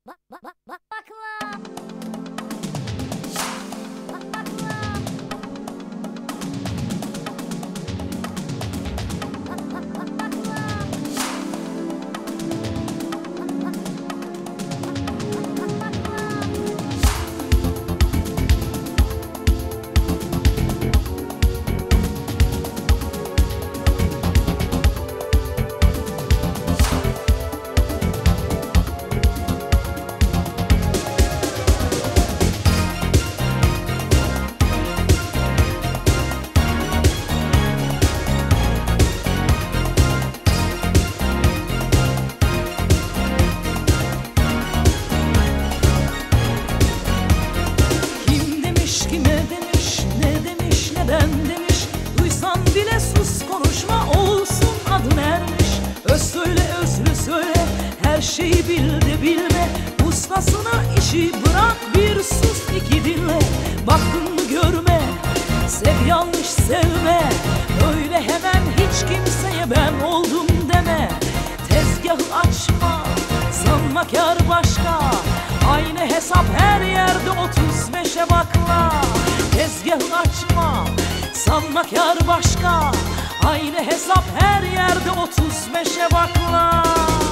Her şeyi bil de bilme, ustasına işi bırak, bir sus iki dinle. Baktın mı görme, sev yanlış sevme, öyle hemen hiç kimseye ben oldum deme. Tezgahı açma, sanma kâr başka, aynı hesap her yerde 35'e bakla. Tezgahı açma, sanma kâr başka, aynı hesap her yerde 35'e bakla.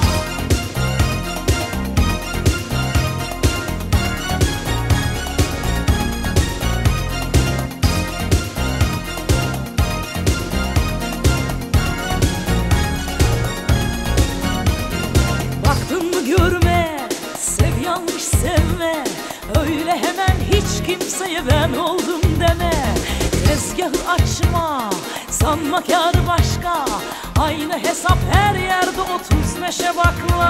Görme, sev yanlış sevme, öyle hemen hiç kimseye ben oldum deme. Tezgahı açma, sanma kâr başka, aynı hesap her yerde 35'e bakla.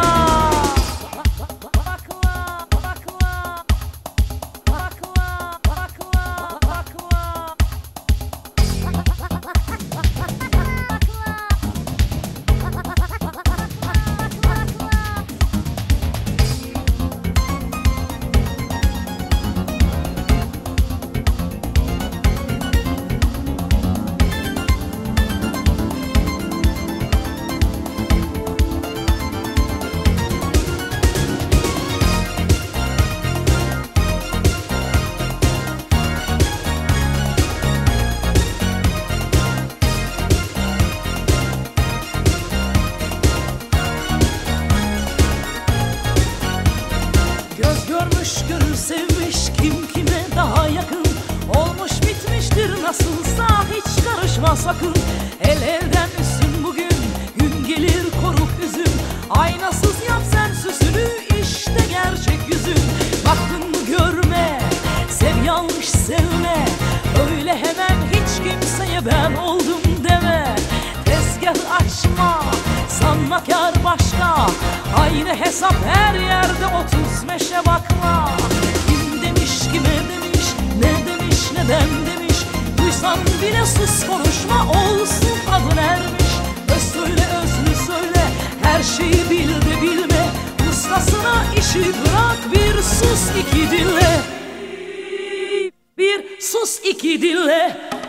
Görmüş gönül sevmiş, kim kime daha yakın, olmuş bitmiştir nasılsa, hiç karışma sakın. El elden üstün bugün, gün gelir koruk üzüm, aynasız yap sen süsünü, işte gerçek yüzün. Baktın mı görme, sev yanlış sevme, öyle hemen hiç kimseye ben oldum deme. Tezgahı açma, sanma kâr başka, aynı hesap her yerde 35'e bakla. Kim demiş, kime demiş, ne demiş, neden demiş, duysan bile sus konuşma, olsun adın ermiş. Öz söyle, özlü söyle, her şeyi bil de bilme, ustasına işi bırak, bir sus iki dinle. Bir sus iki dinle.